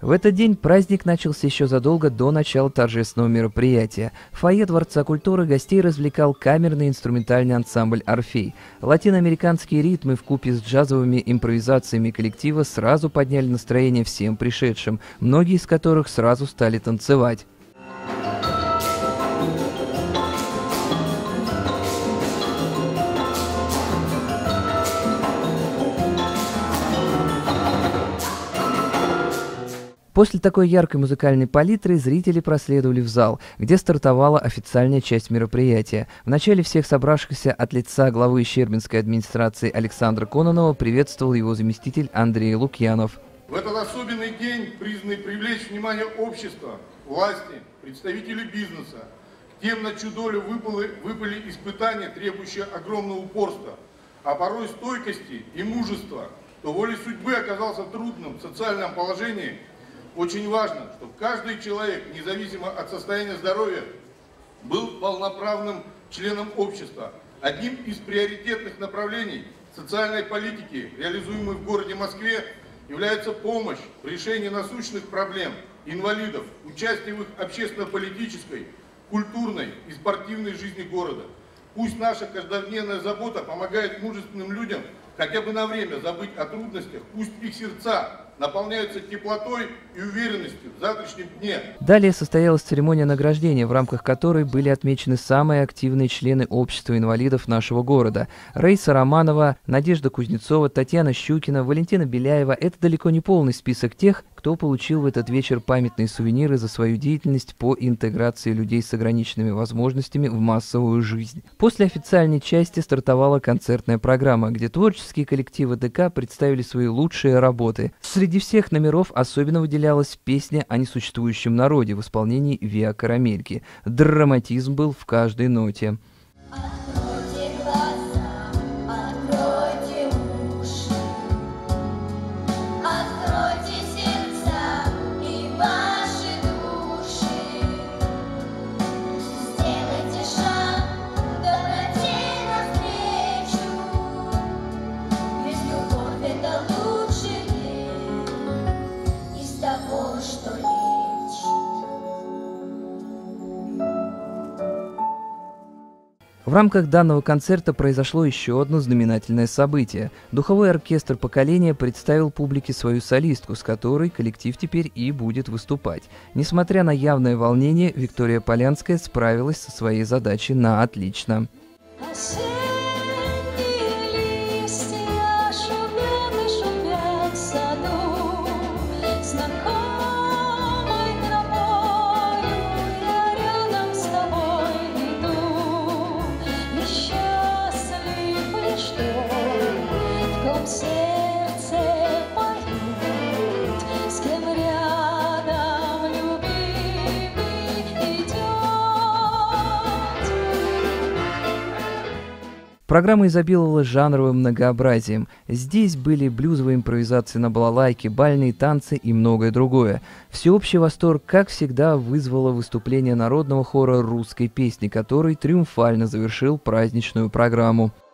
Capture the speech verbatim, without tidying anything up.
В этот день праздник начался еще задолго до начала торжественного мероприятия. В фойе Дворца культуры гостей развлекал камерный инструментальный ансамбль «Орфей». Латиноамериканские ритмы вкупе с джазовыми импровизациями коллектива сразу подняли настроение всем пришедшим, многие из которых сразу стали танцевать. После такой яркой музыкальной палитры зрители проследовали в зал, где стартовала официальная часть мероприятия. Вначале всех собравшихся от лица главы Щербинской администрации Александра Кононова приветствовал его заместитель Андрей Лукьянов. В этот особенный день призваны привлечь внимание общества, власти, представителей бизнеса к тем, на чью долю выпали, выпали испытания, требующие огромного упорства, а порой стойкости и мужества, то волей судьбы оказался в трудном социальном положении. Очень важно, чтобы каждый человек, независимо от состояния здоровья, был полноправным членом общества. Одним из приоритетных направлений социальной политики, реализуемой в городе Москве, является помощь в решении насущных проблем инвалидов, участие в их общественно-политической, культурной и спортивной жизни города. Пусть наша каждодневная забота помогает мужественным людям хотя бы на время забыть о трудностях, пусть их сердца наполняются теплотой и уверенностью в завтрашнем дне. Далее состоялась церемония награждения, в рамках которой были отмечены самые активные члены общества инвалидов нашего города. Раиса Романова, Надежда Кузнецова, Татьяна Щукина, Валентина Беляева – это далеко не полный список тех, кто получил в этот вечер памятные сувениры за свою деятельность по интеграции людей с ограниченными возможностями в массовую жизнь. После официальной части стартовала концертная программа, где творческие коллективы ДК представили свои лучшие работы. Среди всех номеров особенно выделялась песня о несуществующем народе в исполнении Виа Карамельки. Драматизм был в каждой ноте. В рамках данного концерта произошло еще одно знаменательное событие. Духовой оркестр поколения представил публике свою солистку, с которой коллектив теперь и будет выступать. Несмотря на явное волнение, Виктория Полянская справилась со своей задачей на отлично. Программа изобиловала жанровым многообразием. Здесь были блюзовые импровизации на балалайке, бальные танцы и многое другое. Всеобщий восторг, как всегда, вызвало выступление народного хора русской песни, который триумфально завершил праздничную программу.